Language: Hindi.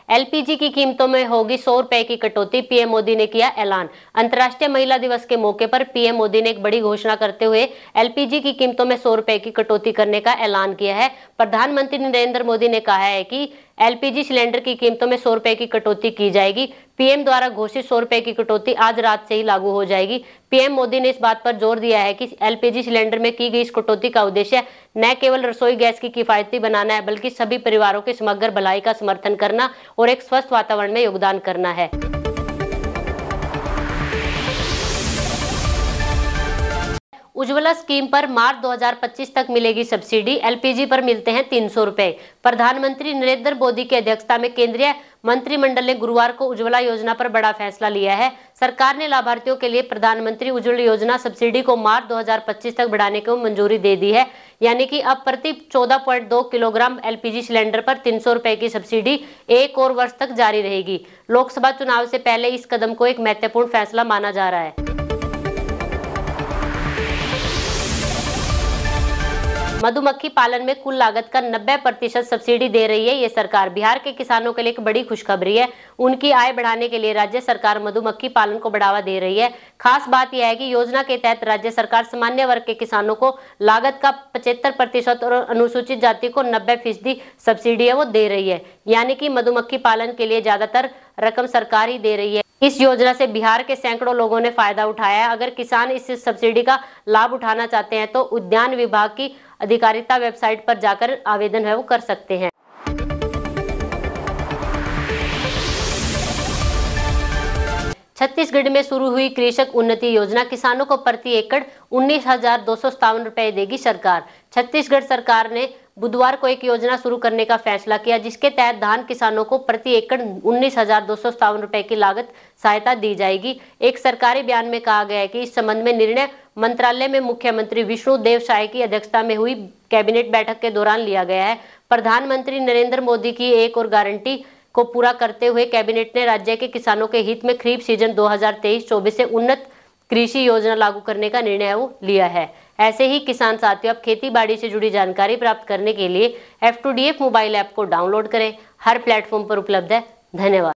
एलपीजी की कीमतों में होगी 100 रुपए की कटौती, पीएम मोदी ने किया ऐलान। अंतर्राष्ट्रीय महिला दिवस के मौके पर पीएम मोदी ने एक बड़ी घोषणा करते हुए एलपीजी की कीमतों में 100 रुपए की कटौती करने का ऐलान किया है। प्रधानमंत्री नरेंद्र मोदी ने कहा है कि एलपीजी सिलेंडर की कीमतों में 100 रुपए की कटौती की जाएगी। पीएम द्वारा घोषित 100 रुपए की कटौती आज रात से ही लागू हो जाएगी। पीएम मोदी ने इस बात पर जोर दिया है कि एलपीजी सिलेंडर में की गई इस कटौती का उद्देश्य न केवल रसोई गैस की किफायती बनाना है, बल्कि सभी परिवारों के समग्र भलाई का समर्थन करना और एक स्वस्थ वातावरण में योगदान करना है। उज्ज्वला स्कीम पर मार्च 2025 तक मिलेगी सब्सिडी, एलपीजी पर मिलते हैं 300 रुपए। प्रधानमंत्री नरेंद्र मोदी की अध्यक्षता में केंद्रीय मंत्रिमंडल ने गुरुवार को उज्ज्वला योजना पर बड़ा फैसला लिया है। सरकार ने लाभार्थियों के लिए प्रधानमंत्री उज्ज्वला योजना सब्सिडी को मार्च 2025 तक बढ़ाने को मंजूरी दे दी है। यानी कि अब प्रति 14.2 किलोग्राम एलपीजी सिलेंडर पर 300 रुपए की सब्सिडी 1 और वर्ष तक जारी रहेगी। लोकसभा चुनाव से पहले इस कदम को एक महत्वपूर्ण फैसला माना जा रहा है। मधुमक्खी पालन में कुल लागत का 90% सब्सिडी दे रही है ये सरकार। बिहार के किसानों के लिए एक बड़ी खुशखबरी है। उनकी आय बढ़ाने के लिए राज्य सरकार मधुमक्खी पालन को बढ़ावा दे रही है। खास बात यह है कि योजना के तहत राज्य सरकार सामान्य वर्ग के किसानों को लागत का 75% और अनुसूचित जाति को 90% सब्सिडी है वो दे रही है। यानी कि मधुमक्खी पालन के लिए ज्यादातर रकम सरकार ही दे रही है। इस योजना से बिहार के सैकड़ों लोगों ने फायदा उठाया है। अगर किसान इस सब्सिडी का लाभ उठाना चाहते हैं तो उद्यान विभाग की अधिकारिता वेबसाइट पर जाकर आवेदन है वो कर सकते हैं। छत्तीसगढ़ में शुरू हुई कृषक उन्नति योजना, किसानों को प्रति एकड़ 19,257 रुपए देगी सरकार। छत्तीसगढ़ सरकार ने बुधवार को एक योजना शुरू करने का फैसला किया, जिसके तहत धान किसानों को प्रति एकड़ 19,257 रुपए की लागत सहायता दी जाएगी। एक सरकारी बयान में कहा गया है कि इस संबंध में निर्णय मंत्रालय में मुख्यमंत्री विष्णुदेव साय की अध्यक्षता में हुई कैबिनेट बैठक के दौरान लिया गया है। प्रधानमंत्री नरेंद्र मोदी की एक और गारंटी को पूरा करते हुए कैबिनेट ने राज्य के किसानों के हित में खरीफ सीजन 2023-24 से उन्नत कृषि योजना लागू करने का निर्णय वो लिया है। ऐसे ही किसान साथियों, अब खेती बाड़ी से जुड़ी जानकारी प्राप्त करने के लिए F2DF मोबाइल ऐप को डाउनलोड करें। हर प्लेटफॉर्म पर उपलब्ध है। धन्यवाद।